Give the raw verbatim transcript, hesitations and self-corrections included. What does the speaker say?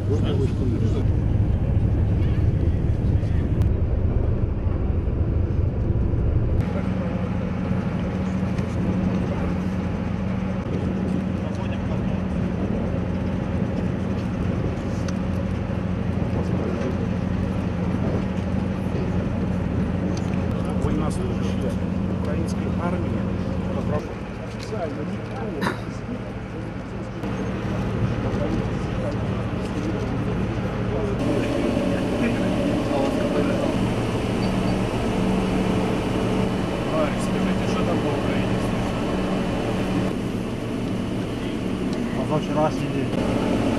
Военнослужащие украинской армии официально никто. Скажите, что там по Украине? Позавчерашний день.